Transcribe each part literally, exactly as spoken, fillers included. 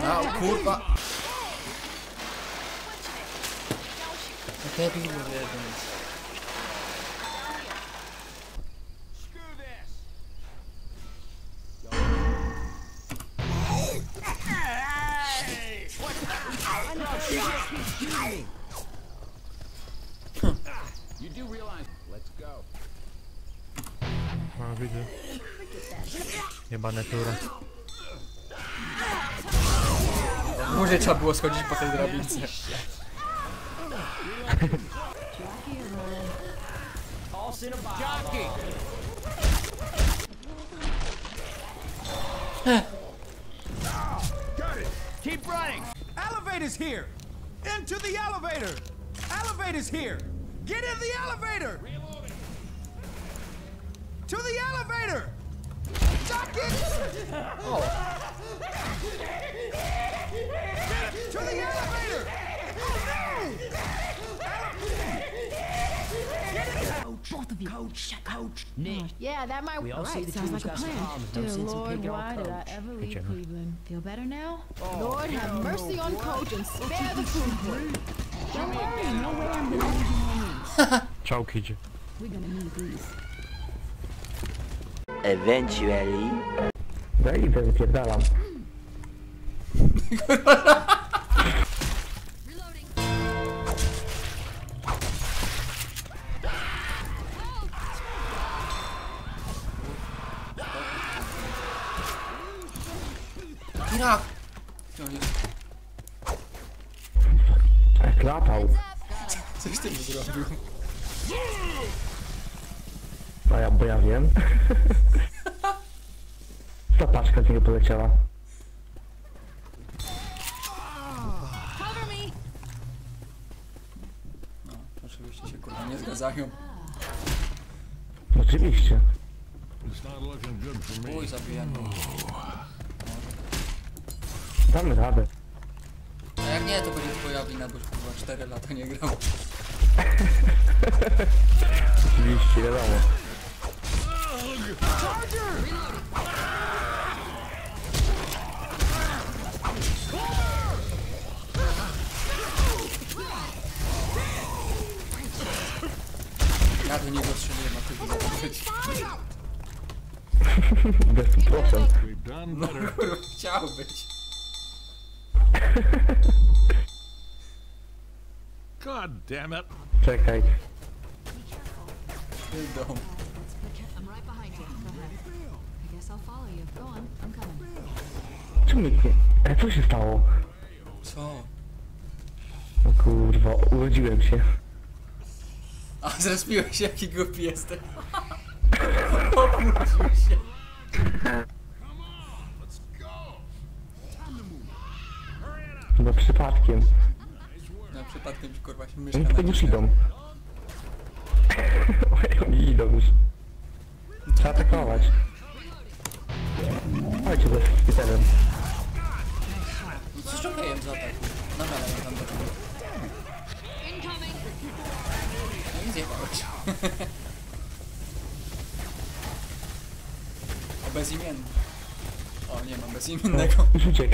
A, kurwa! Debil jeden. You do realize, let's go. A, widzę. Jebane tura. Może trzeba było schodzić po tej drabince. Keep running. Elevator's here. Into the elevator. Elevator's here. Get in the elevator. To the elevator. Duck it. O! To the elevator. Both of you. Coach, coach. Nick. Yeah, that might. We all All see right, the sounds team's like a got some plan. problems. Dear Don't send some Lord, pig out why did I coach. ever leave Jenna. Cleveland? Feel better now? Lord, have mercy on Coach and spare the food. Don't worry, no way I'm gonna leave you hanging. Czołg idzie. We're gonna need these. Eventually. Daj idę, wypierdalam. Irak! Co jest? Klapał. Coś ty mi zrobił. A ja, bo ja wiem. Ta paczka z niego poleciała. No, oczywiście się kurwa nie zgadzają. Oczywiście. Uj, zabijam. Damy radę. A jak nie, to będzie twoja wina, bo już kurwa cztery lata nie grał. Oczywiście, wiadomo. Ja do niego strzeliłem, a ty by zobaczyć. Bez procent. No kurwa, chciał być. God damn it. Czekaj. Ty dom. I'm right behind you. Go ahead. I guess I'll follow you. Go on, I'm coming. Czemu nikt nie... E, co się stało? Co? O kurwa, urodziłem się. A zrespiłeś się, jaki głupi jesteś. Obrócił się. No przypadkiem. No przypadkiem ci kurwa się myszka Oni tutaj już nacisnęła. idą. Oni idą już. Trzeba atakować. Chodźcie bez szpitelem. No coś okej, za tak. No dalej, tam do tego. No i zjebałeś. O, bezimienny. O, nie mam bezimiennego. Już uciekł.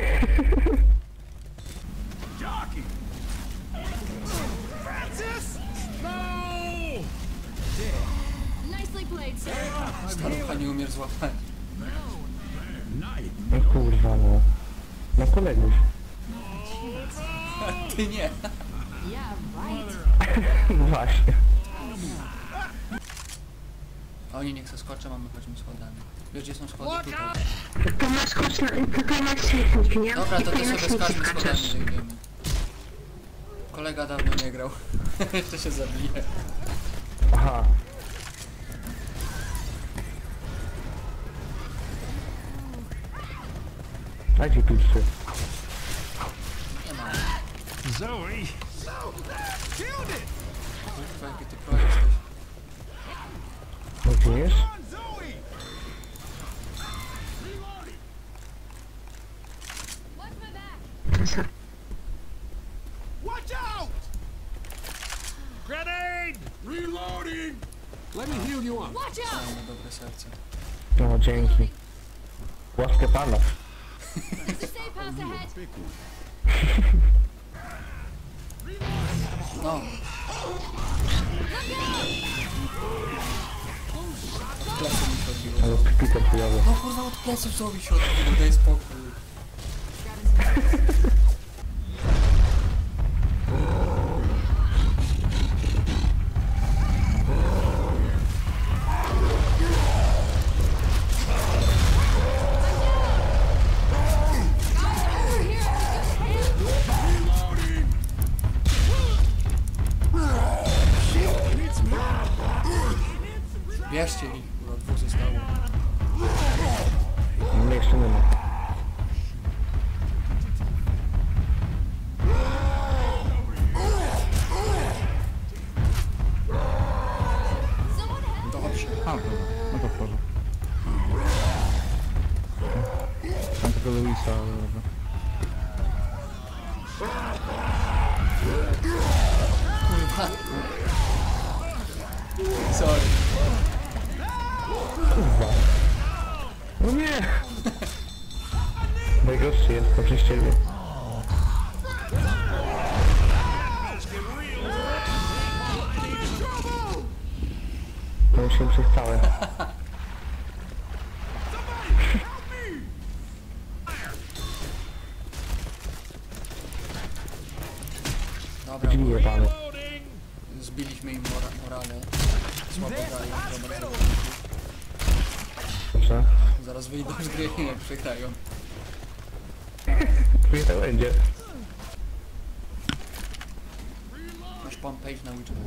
Francis. Nicely played, sir. Starucha nie umiesz złapać. No kurwa no. Na kolegów. A ty nie. Yeah, right. No właśnie. Oni niech se skoczą, a my chodzimy schodami. Wiesz, gdzie są schody? Tutaj. To masz skocz na... Tutaj masz śmietnik, nie? Dobra, to I ty tutaj na sobie śmietnik skaczmy schodami, skaczesz. zejdziemy. Kolega dawno nie grał. Jeszcze się zabije. Aha. Dajcie pizzę. Nie ma. Zoe. Killed it. Kurwa, jaki ty pro jesteś. No wiesz? On Zoe. Watch out. Grenade. Reloading. Let me heal you up. Watch out! Mamy dobre serce. No dzięki. Łaskę pana. There's a safe house ahead. No. Plecy mi chodziło. Ale szpital chujowy. No kurwa, od pleców co mi się odbiło, daj spokój. Bierzcie ich, kurwa, dwóch zostało. Mnie jeszcze nie ma. To chodź. A, dobra. No to w porządku. Tam tego Luisa, ale dobra. Kurwa. Sorry. No nie! Najgorszy jest to przez ciebie. To już się przez całe. Dobra, Drzwi jebane. zbiliśmy im mora morale. Słabo dają, dobra, zaraz- Dobrze. zaraz wyjdą z gry, jak przegrają. Chuj to będzie. Masz pan page na Witcher.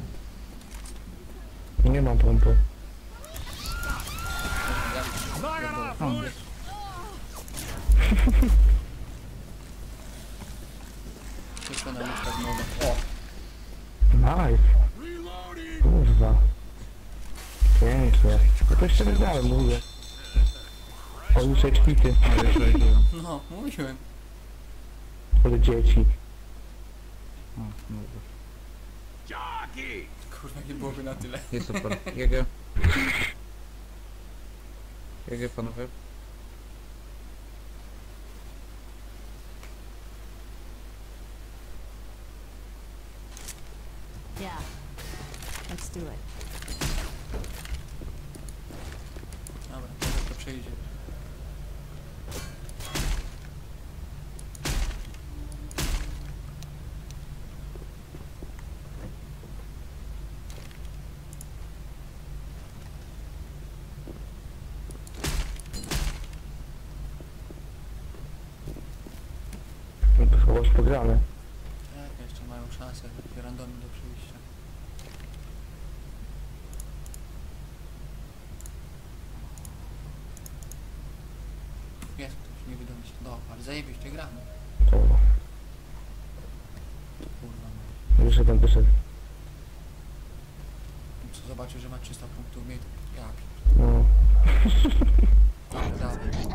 Nie mam pompu. Wszystko na Witcher z moda. O! Nice. Kurwa. Pięknie. Ja to jeszcze wygrałem, mówię. O, już kwity. No, mówiłem. Ale dzieci. Kurwa, nie byłoby na tyle. Jest super. G G. G G panowie. Yeah. Let's do it. Dobra, teraz to przejdzie. No to chyba już pograne. Tak, jeszcze mają szansę, takie randomy do przejścia. Jest ktoś, nie wiadomo się. No, ale zajebiście gramy. Dobra. Kurwa. Już jeden wyszedł. Co zobaczył, że ma trzysta punktów mnie, to ja No. pierdolę.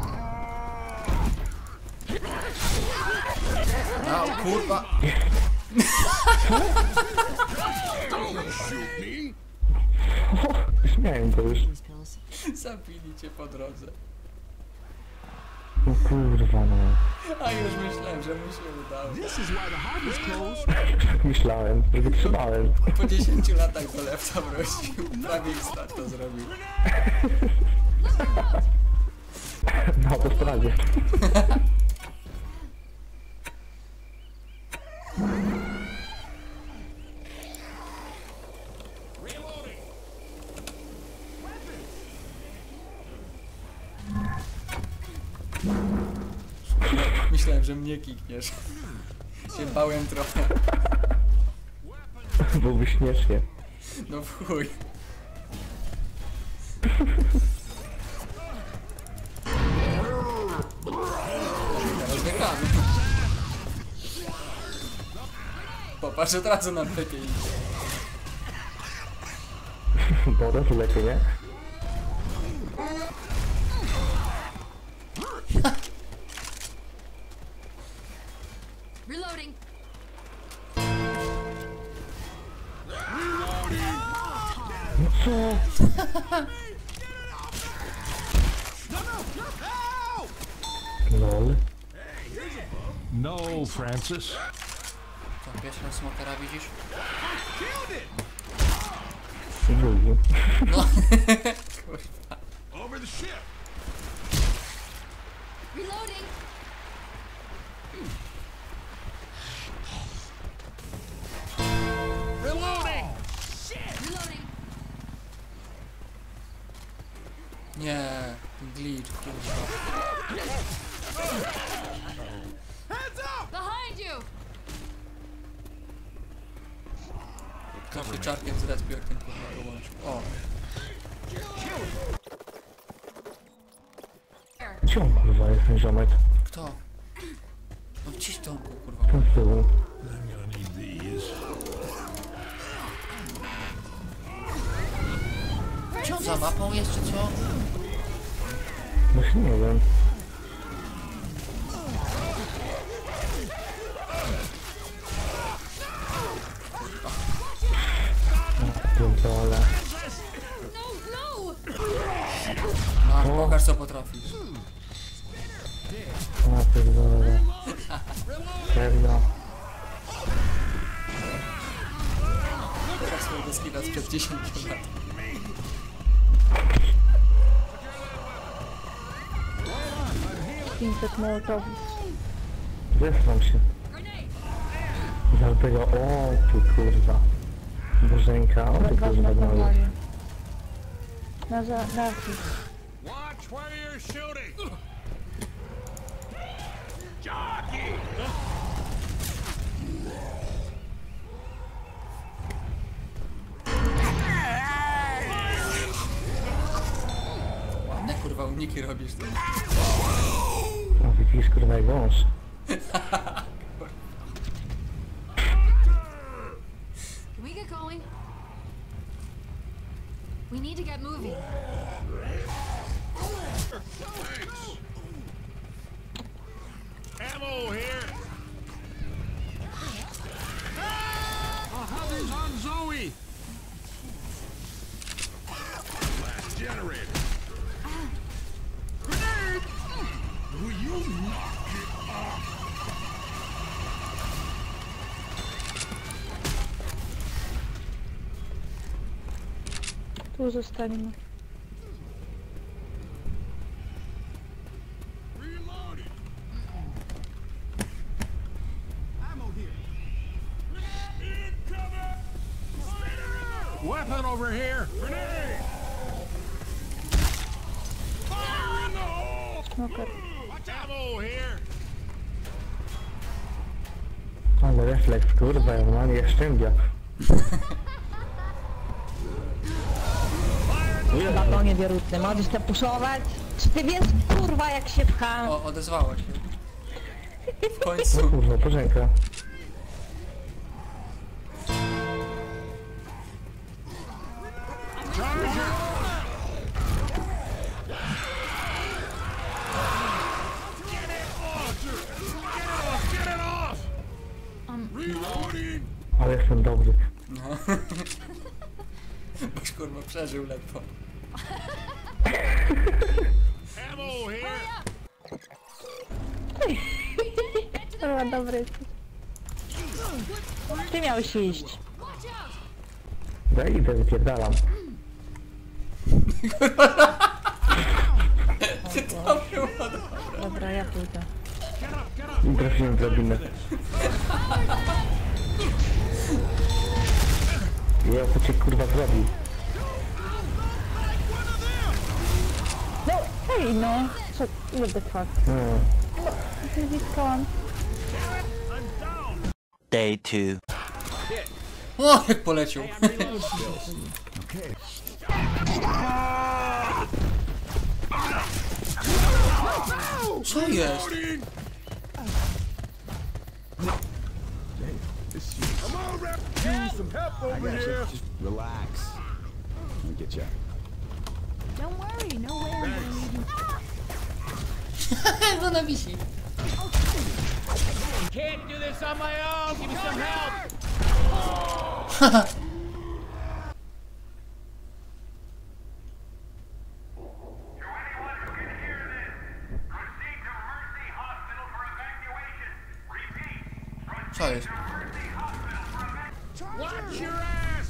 No, kurwa. Śmiałem to już. These pills. Zabili cię po drodze. No kurwa no. A już myślałem, że mu się udało. This is why the harbor is closed. Myślałem, że wytrzymałem. Po dziesięciu latach do lewca wrócił. Prawie ich start to zrobił. Na autostradzie. Myślałem, że mnie kikniesz. Się bałem trochę. Byłby śmiesznie. No w chuj. Teraz wygramy. Popatrz, od razu nam lepiej idzie. Dobra, to lepiej, nie? Reloading. No co? Lol. No, Francis. Co, pierwszy raz smokera widzisz? I drugi. No. Over the ship. Reloading. Reloading. Reloading. Nie, ten glitch, kurwa. Hands up! Behind you. To pieczarkiem z respiu, jak ten kurwa dołączył. O, Gdzie on kurwa jest ten ziomek? kto? No gdzieś tam był, kurwa. Tam z tyłu. I'm gonna need these. Czy on za mapą jest, czy co? Właśnie nie wiem. Pierdolę. No, no. Masz, pokaż co potrafisz. A pierdolę. Serio. Pokaż swojego skilla sprzed dziesięciu lat. pięćset mołotowów. Zesram się. Dlatego, o ty kurwa. Bożenka, o ty kurwa gnoju. Na za... na Watch where you're shooting. Jockey. Ładne kurwa uniki robisz ty. O widzisz kurwa jak wąż. Can we get going? We need to get moving. Ammo here. Oh, Hunter's on Zoe. Blast generator. Grenade! Will you knock it off? Tu zostaniemy. Reloading. Ammo here. Incoming! Weapon over here. Grenade! Fire in the hole! Smoker. Ammo here. Ale refleks kurwa, ja normalnie jak szczębia. Batonie wierutny, możesz te puszować? Czy ty wiesz, kurwa, jak się pcha? O, odezwała się. W końcu. Kurwa, Bożenka. Reloading! Ale jestem dobry. No. Boś kurwa przeżył ledwo. Ammo here! Kurwa, dobry jesteś. Ty miałeś iść. Ja idę, wypierdalam. To było dobre. Dobra, ja pójdę. I trafiłem w drabinę. Ja co cię kurwa zrobił? No, hej no. Co, what the fuck? No. Zyskałam. Day two. O, jak polecił. Co jest? Relax. Let me get you. Don't worry, no way I'm gonna leave you. No na wisi. Can't do this on my own. Give me some help. Co jest? Watch your ass!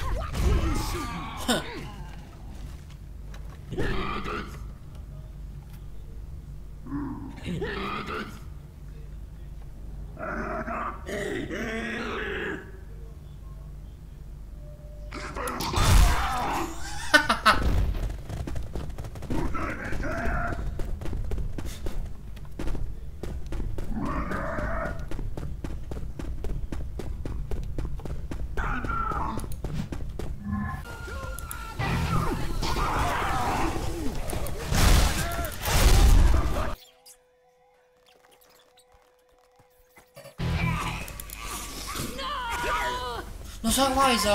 No za łajza!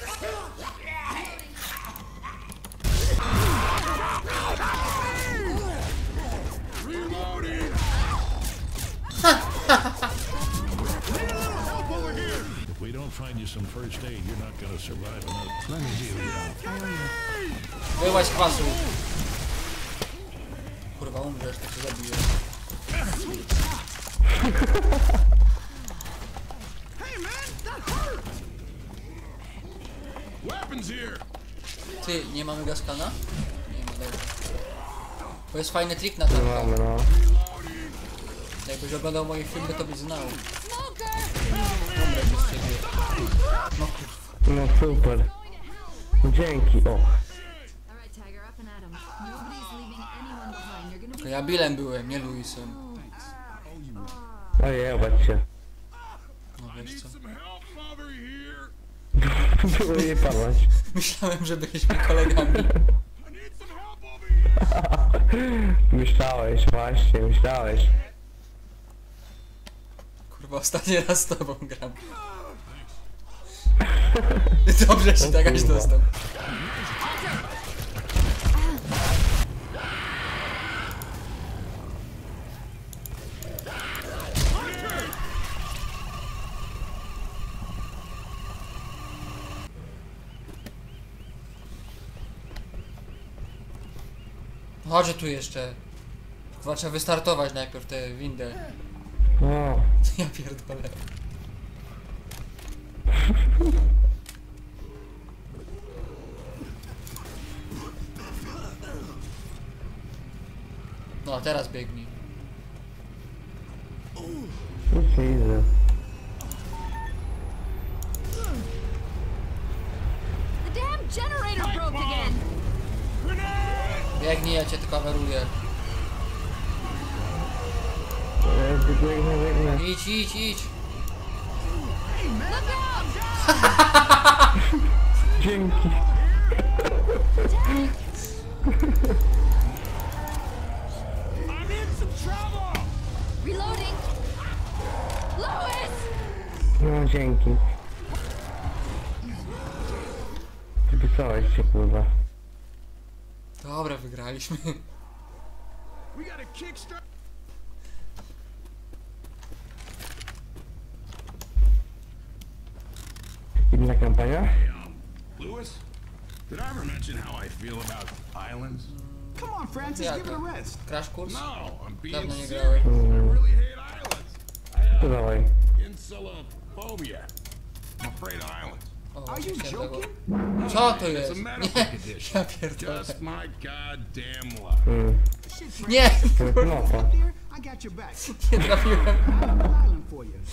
If we don't find you some first aid, you're not gonna survive another. Let me heal you. Wyłaź z kwasu! Kurwa, umrzesz, to cię zabiję. Weapons here. Ty, nie mamy gaskana? Nie ma, dobra. To jest fajny trik na to. Mamy, no. Jakbyś oglądał moje filmy, to byś znał. Umrę przez ciebie. No kurwa. No super. Dzięki, o. Alright, Tiger, up and at 'em. Nobody's leaving anyone behind. You're gonna To be ja Billem byłem, nie Luisem. Ojej, obać się. No wiesz co. Some help over here. Było jej padać. Myślałem, że byliśmy kolegami. I need some help over here. Myślałeś, właśnie, myślałeś. Kurwa, ostatni raz z tobą gram. Dobrze się tak aż dostał. Chodź tu jeszcze. Chyba trzeba wystartować najpierw tę windę. O, Ja pierdolę. No, teraz biegnij. nic nie widzę. The damn generator broke again. Biegnij, ja cię tylko kameruję. E, Biegnę, biegnę. Idź, idź, idź. Look out! Dzięki. I'm in some trouble! Reloading. Lois! No, dzięki. Wypisałeś się, kurwa. Dobra, wygraliśmy. We gotta kickstart. Inna kampania? Lewis, did I ever mention how I feel about islands? Come on, Francis, Yeah, give it a go. rest. Crash course? No, I'm being Dawno nie serious. grałem. I really hate islands. I To have dawaj. insulophobia. I'm afraid of islands. O, Are you chciałem tego. joking? Co to It's jest? a Nie, medical condition. ja pierdolę. Just my goddamn luck. Mm. Shit, Nie, To jest mapa. Here, I got your back. nie trafiłem. I got an island for you.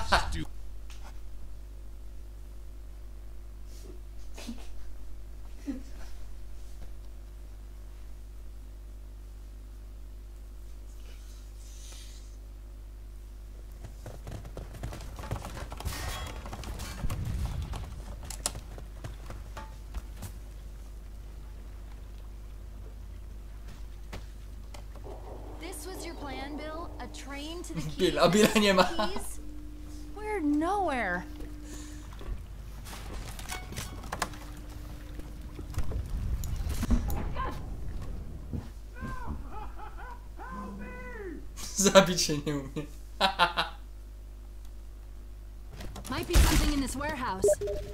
This was your plan, Bill? A train to the keys? Bill, a Billa nie ma. Keys? We're nowhere. Zabić się nie umie. Might be something in this warehouse.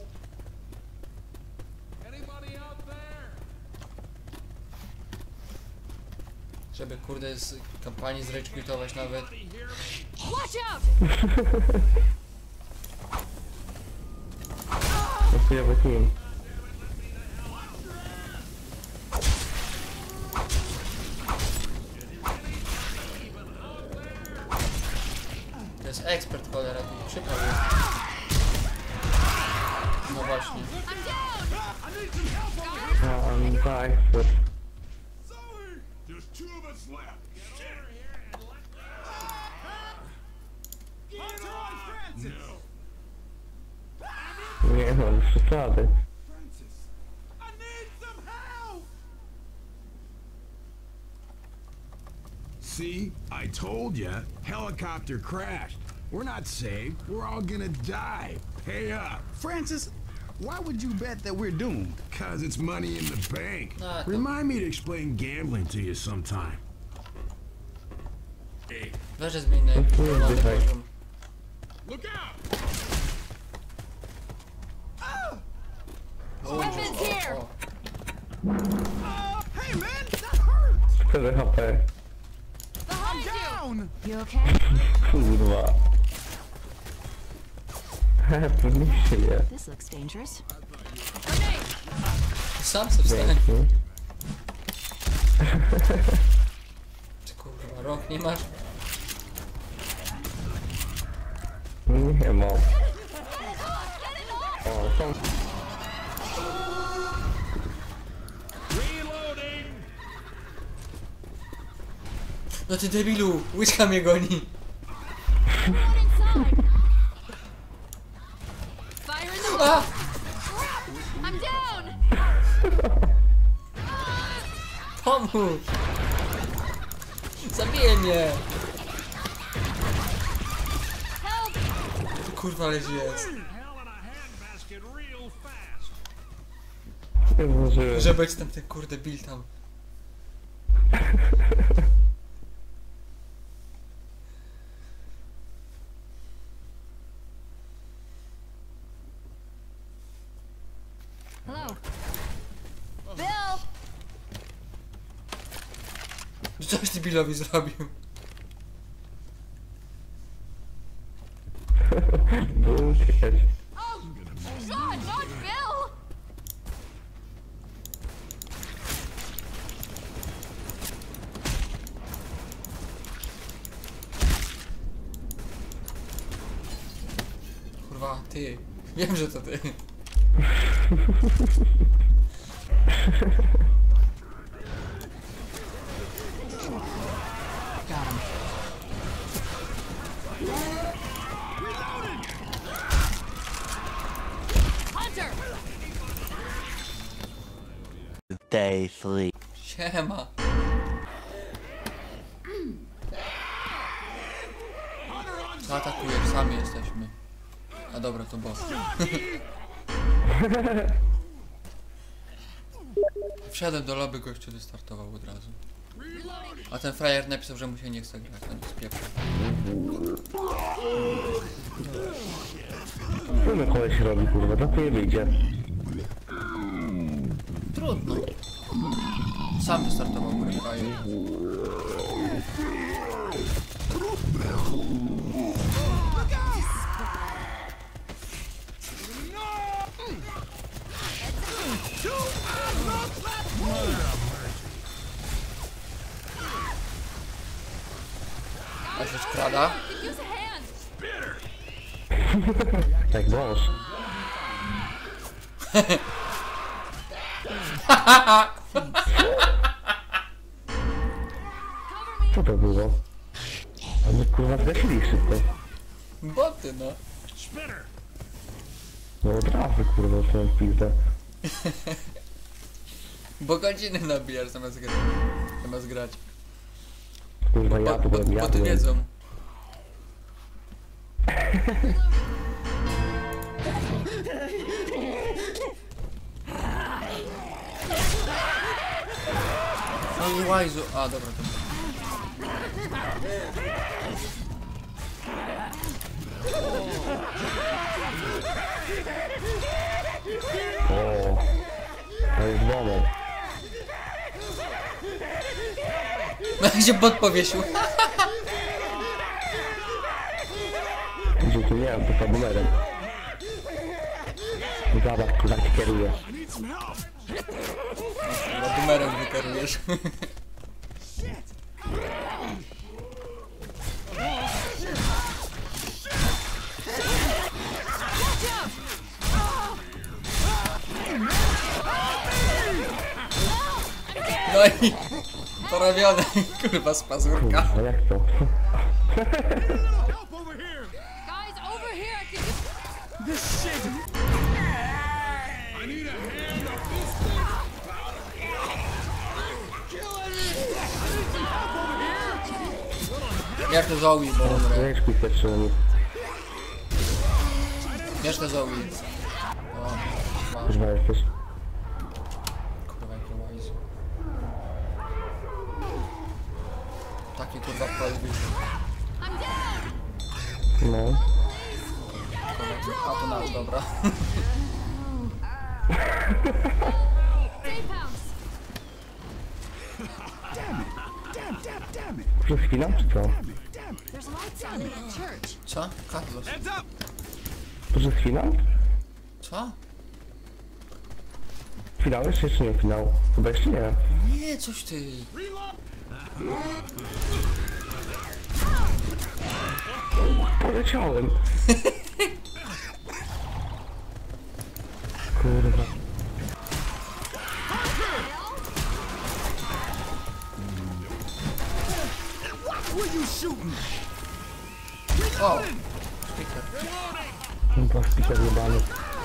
Anybody out there? Żeby kurde z kampanii zrage quitować nawet. Watch out! chujowy team. To jest ekspert, cholera, tu przykro jest. No właśnie. No, on tak, ekspert. There's two of us left. Hunter on Francis! Nie no, bez przesady. Francis, I need some help! See? I told ya. Helicopter crashed. We're not saved. We're all gonna die. Pay up. Francis, why would you bet that we're doomed? Cause it's money in the bank. No, to- Remind me to explain gambling to you sometime. Weź zmień na Kurde, tak. poziom. Look out! O, Weapons here! o, o. Uh, hey man, that hurts! cztery H P. Behind you! Down! You okay? Kurwa. Pewnie żyje. This looks dangerous. Sam se wstań. Dzięki. Ty kurwa, rąk nie masz? Nie mam. O, są... No ty debilu, łyżka mnie goni. Fire in the A! I'm down! Pomóż! Zabiję mnie! Help! Ty kurwa, ale jest. Hell in a handbasket real fast. Nie zdążyłem. Że być tam ten kurde bil tam. Hello? Bill! Coś ty Billowi zrobił. Było uciekać. Oh! God, not Bill! Kurwa, ty. Wiem, że to ty. Hunter! Day three. Siema. Zaatakujesz, sami jesteśmy. A dobra, to boss. Wsiadłem do lobby, gościu wystartował od razu. A ten frajer napisał, że mu się nie chce grać, to nie spieprza. Co my koleś robi, kurwa? To nie wyjdzie. Trudno. Sam wystartował, mój frajer. A się skrada? Use a hand! Jak wąż. Co to było? Oni kurwa zgasili szybko. Boty, no. No od razu kurwa tą pizdę. Bo godziny nabijasz zamiast grać. Zamiast grać. Kurwa Bo, bo, jadłem, boty jadłem. wiedzą. No i łajzu. A, dobra, to. O, to jest moment. No jak się bot powiesił. Gdzie tu nie mam, to za numerem. Zobacz, kurwa, jak kieruje. Chyba numerem wykerujesz. No i porobione, kurwa, z pazurka. Kurwa, jak to? Guys, over here, I can just... This shit. I need a hand up this thing. Bierz to Zoe, bo umrę. Wiesz, kupię trzymaj. Bierz to Zoe. O, masz. Kurwa, jesteś. Kurwa, jaki łajz. Taki kurwa prohibition. No. A to nasz, dobra. Przez chwilę, czy co? There's lights on in the church. Co? Carlos. Przez chwilę? Co? Finał jeszcze, jeszcze nie finał. Chyba jeszcze nie. Nie, coś ty. Poleciałem. Kurwa. O! Speaker. Chyba speaker jebany.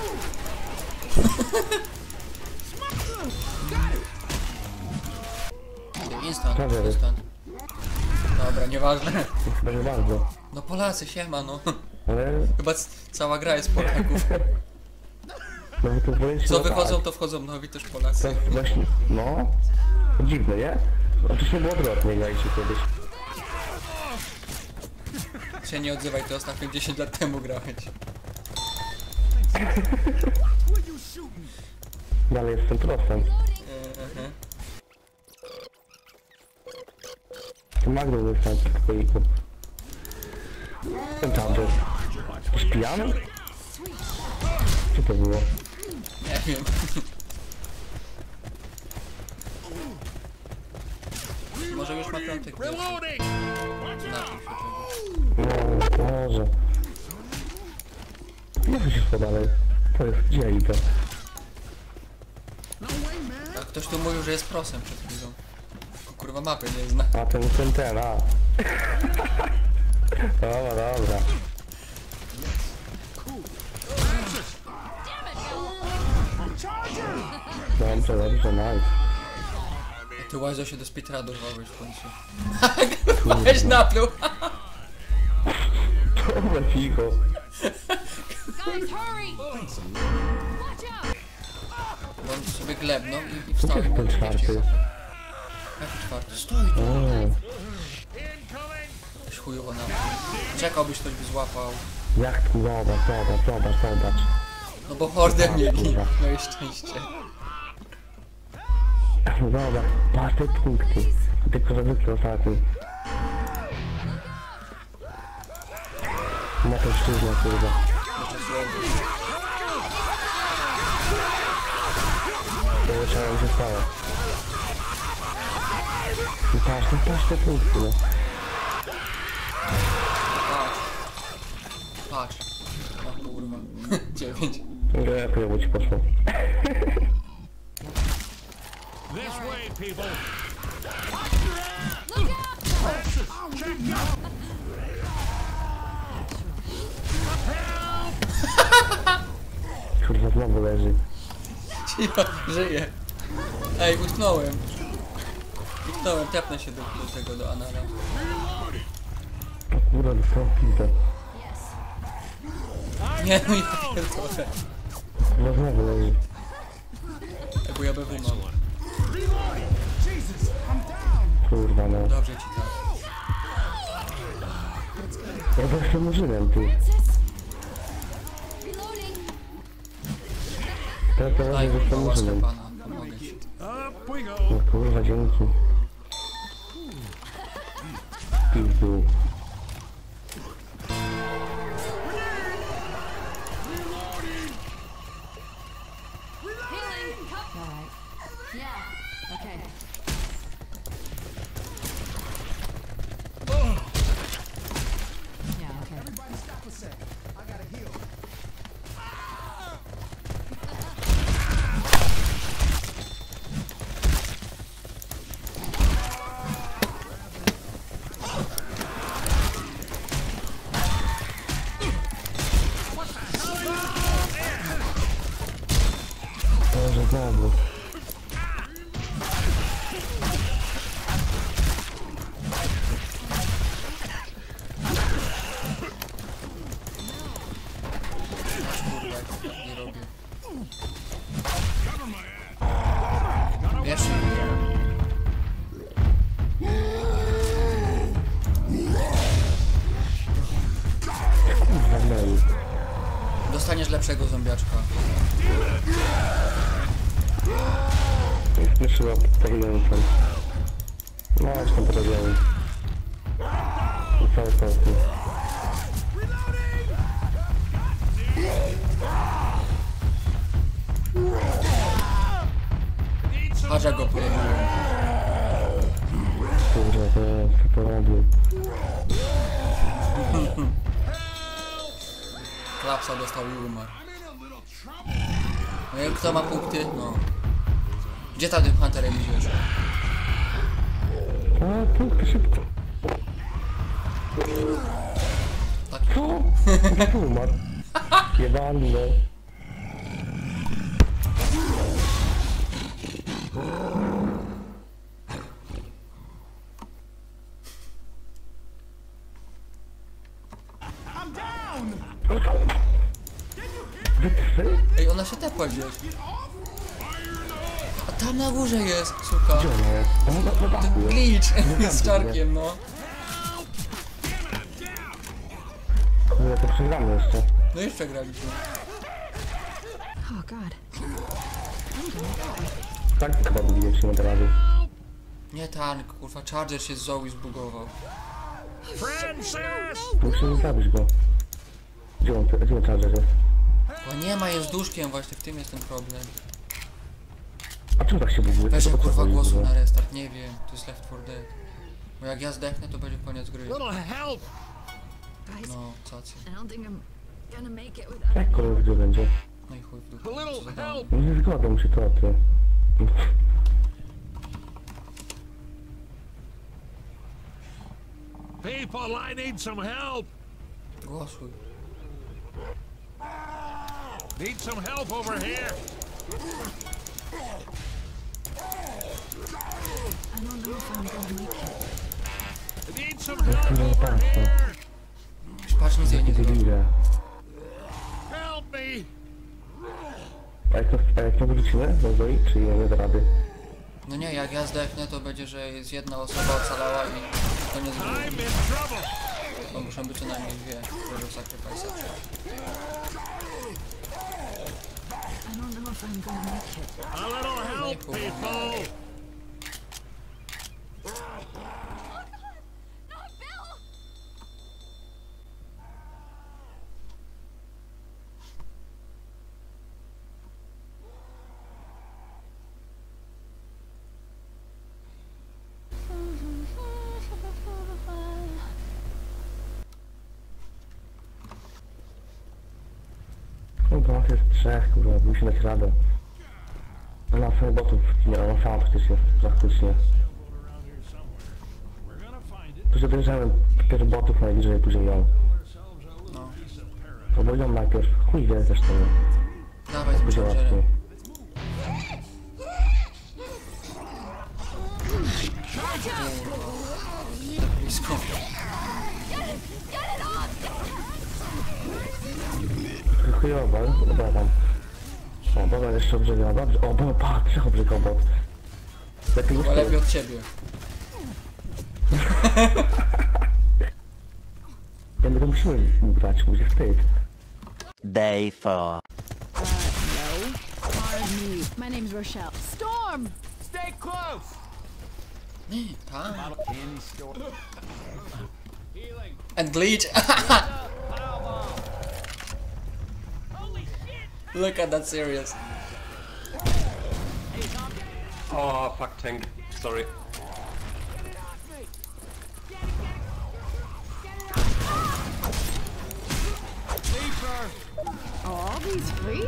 Instant, Prawie. instant. Dobra, nieważne. Chyba nie bardzo. No Polacy, siema no. Ale... Chyba c- cała gra jest Polaków. No bo to powiem ci, Co no wychodzą, tak. to wchodzą nowi też To Polacy. jest właśnie... No... Dziwne, nie? Oczywiście było odwrotnie, graliście kiedyś. Się nie odzywaj, ty ostatnio dziesięć lat temu grałeś. Dalej jestem prosem. Ehe. To Magdą zostałem w pokoiku. Ten tam był. Jakiś pijany? Co to było? Nie wiem. Może już ma piątek. wiesz. Napił się czegoś. No, może. Nie chcę się dalej. To jest gdzie idę? A ktoś tu mówił, że jest prosem przed chwilą. Tylko kurwa mapy nie zna. A ten, ten, ten, a. Dobra, dobra. Dobrze, dobrze, nice. A ty łaził się do speedrun dorwałeś w końcu. Kurwa, weź napluł! Dobra, cicho. Guys, hurry! Watch out! Bo on sobie glebnął i, i Co to wstał i jest ten mógł czwarty? mieścić. Jaki czwarty? Stój tu! O, Coś chujowo na mnie. Czekałbyś, ktoś by złapał. jak tu, zobacz, zobacz, zobacz, zobacz. No bo hordę mieli. kurwa. No i szczęście. Dobra, patrz te punkty. Tylko że zwykle ostatni. Na to szczyzna, kurwa. Jeszcze słabo. To trzeba się stało. I patrz, no patrz te punkty, no. Patrz. Patrz. O kurwa. Dziewięć. Nie, pojebu ci poszło. This way, people. Kurwa, znowu leży. Cicho, żyje. Ej, utknąłem. Utknąłem, tepnę się do, do tego, do Anara. O kurwa, dostałem pizdę. Nie, no i pierdolę. No znowu leży. Ej, bo ja B W mam. Kurwa, no. Dobrze ci tak. Ja to jestem murzynem, ty. Teraz to Daj ważne, że kurwa jestem łaskę murzynem. pana, pomogę ci. Up we go. No kurwa, dzięki. Pizdu. znowu. Nie robię. Wiesz? Dostaniesz lepszego zombiaczka. Myślę, że powinienem tam. No, już tam porabiałem. I cały polski. Patrz jak go pojawiłem. Kurwa, to co to robił. Klapsa dostał i umarł. No i kto ma punkty? No. Gdzie ta tym Hunterem idziesz? A, punkty szybko. Tak. Co? Kto umarł? Jebany, no. I'm down! Ej, ona się tepła gdzieś. A tam na górze jest, suka. Gdzie ona jest? Ona na, na dachu jest. Glitch z czarkiem, no. Kurde, to przegramy jeszcze. No i przegraliśmy. Oh god. Tak chyba byli jeszcze nie razy. Nie tank, kurwa, Charger się z Zoe zbugował. Musimy zabić go. Gdzie on, gdzie on Charger jest? Bo nie ma, jest duszkiem właśnie, w tym jest ten problem. A czemu tak się buguje? Weź To po co kurwa chodzi w głosu ogóle? na restart, nie wiem, to jest Left four Dead. Bo jak ja zdechnę, to będzie koniec gry. No, cacy. I don't think I'm gonna make it without Jak kolor gdzie będzie? No i chuj w dupę. Co za dam. No nie zgodę mu się to ty. People, I need some help. Głosuj. Need some help over here. I don't know if I'm gonna make it. Need some help over tak, here. Patrz, nic jej nie zrobi. Debile. Help me. A jak to, a jak to wrócimy do Zoi, czy nie da rady? No nie, jak ja zdechnę, to będzie, że jest jedna osoba ocalała i koniec gry. I'm in trouble. Bo muszą być co najmniej dwie, żeby sacrifice'a przejść. I don't know if I'm gonna make it. A little help, people. No to nas jest trzech, kurwa, musimy dać radę. Ona sobie botów nie, ona sama przecież jest, praktycznie. Tu się dojrzałem pierw botów najbliżej, później ją. No. Albo ją najpierw, chuj wie zresztą. Dawaj z Będzie Chargerem. łatwiej. Tak blisko. Chujowa, dobra tam. O, dobra, jeszcze obrzegała, dobrze. O, bo pa, trzech obrzegał bot. Lepiej niż Chyba ty. lepiej od ciebie. Ja my to musimy grać, będzie wstyd. Day four. Uh, no. Pardon me. My name's Rochelle. Storm! Stay close! Tam. Candy store. And Glitch. Look at that serious. Oh, fuck tank. Sorry. Oh, all these free?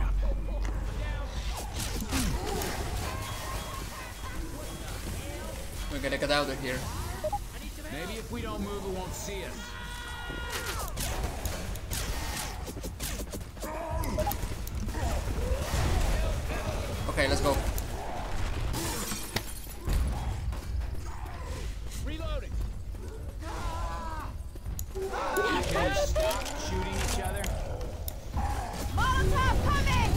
We gotta get out of here. Maybe if we don't move, it won't see us. Ok, Okay, let's go. Reloading. Okay, stop shooting each other. Molotov coming!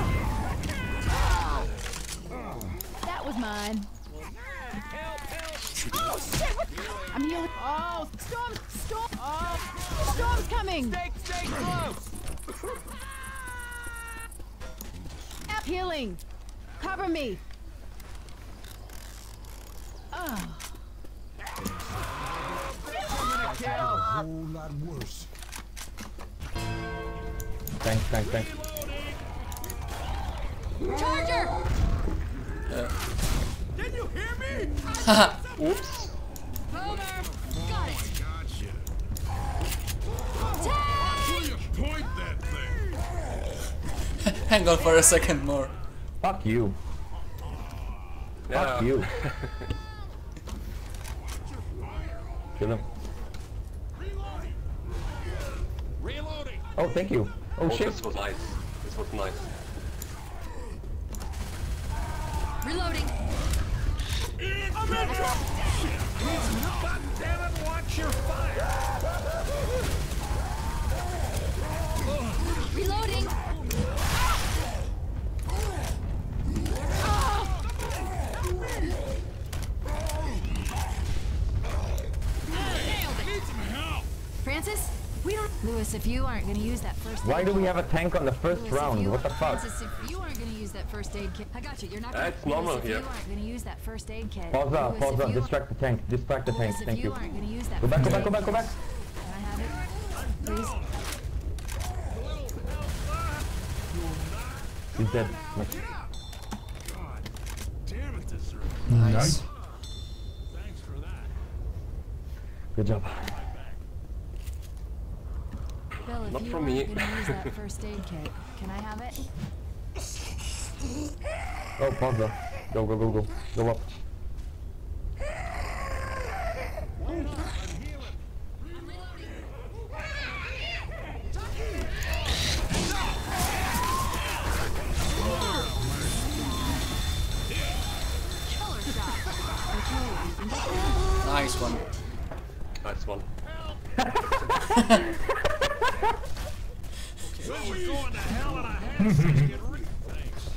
That was mine. Help, help. Oh shit! What? I'm healing. Oh, storm, storm. Oh, storm's coming. Stay, stay close. Up healing. Cover me. Oh. A whole lot worse. Thanks, thanks, thanks. Charger! Did you hear me? Oops. Over. Got it. Gotcha. Will you point that thing? Hang on for a second more. Fuck you. Yeah. Fuck you. Kill him. Reloading. Oh, thank you. Oh, Oh, shit. this was nice. This was nice. Reloading. I'm in trouble. God damn it, watch your fire. Reloading. Francis, we don't. Lewis, if you aren't gonna use that first. Why do we have a tank on the first Lewis, if round? you What the aren't- fuck? Francis, if you aren't gonna use that first aid kit, I got you. You're not gonna. That's normal Lewis, if here. you aren't gonna use that first aid kit. Pause up, Lewis, pause if up. you- Distract the tank. Distract the tank. Lewis, if Thank you you. aren't gonna use that Go back, go first back, go aid back, go back. Can I have it? Please. He's dead. God damn it, this is... Nice. Thanks for that. Good job. Bill, if Not you for aren't me. gonna use that first aid kit, can I have it? Oh, pause though. Go, go, go, go. Go up. Nice one. Nice one. Well, we're going to hell in a handshake. Re- Thanks.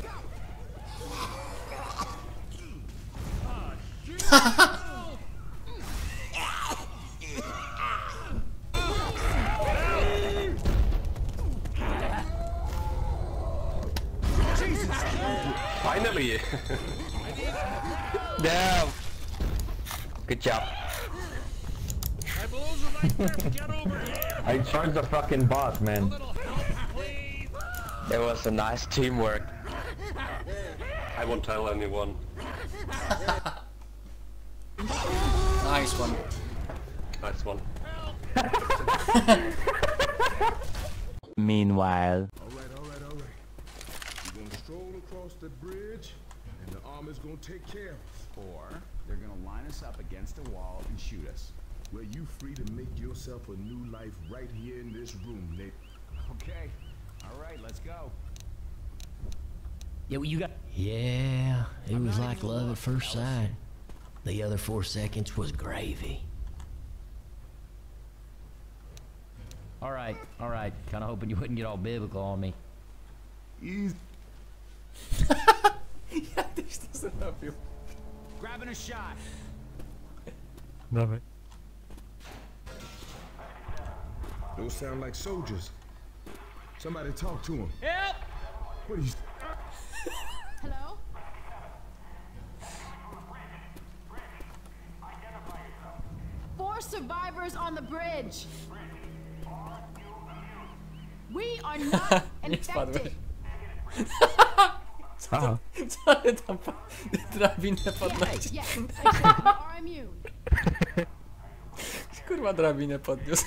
Finally! Damn. Good job. My balloons are right there. Get over here. I charged the fucking boss, man. Little help, please. It was a nice teamwork. I won't tell anyone. Nice one. Nice one. Meanwhile. Alright, alright, alright. We're gonna stroll across the bridge, and the army's gonna take care of us. Or they're gonna line us up against a wall and shoot us. Well, you free to make yourself a new life right here in this room, Nick. Okay. All right, let's go. Yeah, well, you got. Yeah, it was like love at first sight. The other four seconds was gravy. All right, all right. Kind of hoping you wouldn't get all biblical on me. Easy. Yeah, this doesn't help you. Grabbing a shot. Love it. Those sound like soldiers. Somebody talk to them. Help! What are you... Hello? Four survivors on the bridge. We are not infected. Aha. Co ty tam pa- drabinę podnosisz? Yes, exactly. You are immune. Kurwa, drabinę podniósł.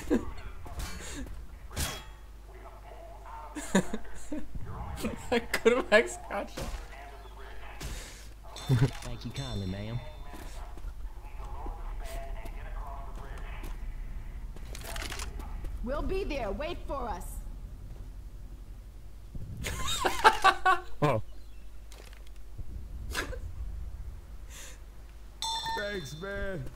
Kurwa, jak skacze. Thank you kindly, ma'am. We'll be there. Wait for us. Oh. man.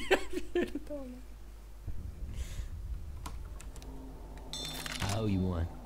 I owe you one.